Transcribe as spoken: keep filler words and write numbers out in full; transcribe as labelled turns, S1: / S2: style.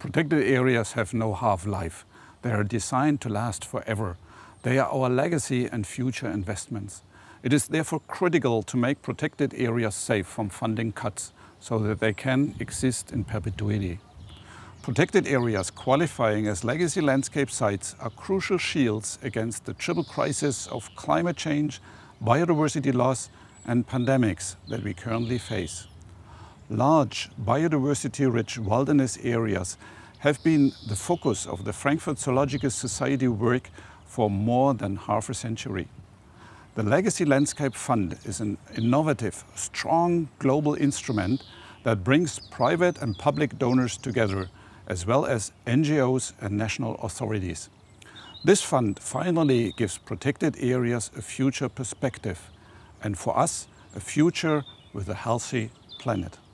S1: Protected areas have no half-life. They are designed to last forever. They are our legacy and future investments. It is therefore critical to make protected areas safe from funding cuts so that they can exist in perpetuity. Protected areas qualifying as legacy landscape sites are crucial shields against the triple crisis of climate change, biodiversity loss and pandemics that we currently face. Large, biodiversity-rich wilderness areas have been the focus of the Frankfurt Zoological Society work for more than half a century. The Legacy Landscape Fund is an innovative, strong global instrument that brings private and public donors together, as well as N G Os and national authorities. This fund finally gives protected areas a future perspective, and for us, a future with a healthy planet.